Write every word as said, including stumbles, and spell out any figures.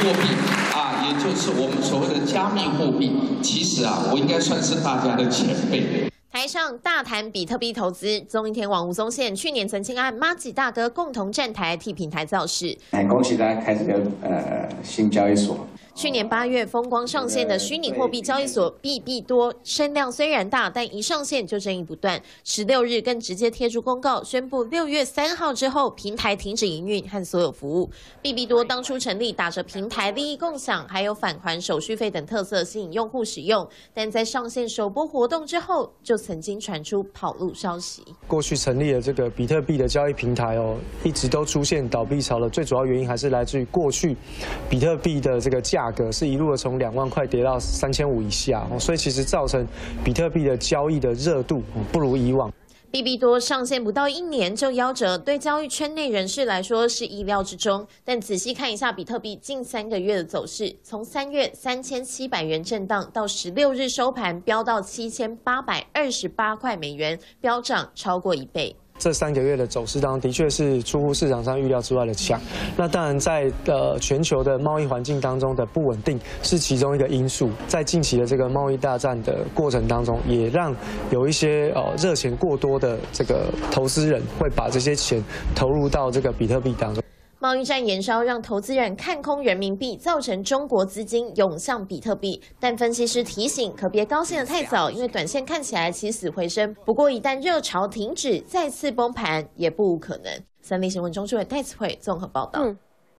货币啊，也就是我们所谓的加密货币，其实啊，我应该算是大家的前辈。 台上大谈比特币投资，综艺天王吴宗宪去年曾经和妈吉大哥共同站台替平台造势。 哎，恭喜大家开这个呃新交易所。 去年八月风光上线的虚拟货币交易所币币多，声量虽然大，但一上线就争议不断。十六日更直接贴出公告，宣布六月三号之后，平台停止营运和所有服务。币币多当初成立打着平台利益共享，还有返还手续费等特色吸引用户使用，但在上线首波活动之后，就曾经传出跑路消息。 过去成立的这个比特币的交易平台哦，一直都出现倒闭潮了，最主要原因还是来自于过去比特币的这个价。 价格是一路的从两万块跌到三千五以下，所以其实造成比特币的交易的热度不如以往。 币币多上线不到一年就夭折，对交易圈内人士来说是意料之中。但仔细看一下比特币近三个月的走势，从三月三千七百元震荡到十六日收盘飙到七千八百二十八块美元，飙涨超过一倍。 这三个月的走势当中，的确是出乎市场上预料之外的强。那当然在，在呃全球的贸易环境当中的不稳定是其中一个因素。在近期的这个贸易大战的过程当中，也让有一些呃热钱过多的这个投资人会把这些钱投入到这个比特币当中。 贸易战延烧，让投资人看空人民币，造成中国资金涌向比特币。但分析师提醒，可别高兴得太早，因为短线看起来起死回生。不过一旦热潮停止，再次崩盘也不无可能。三立新闻钟志伟、戴慈慧综合报道。嗯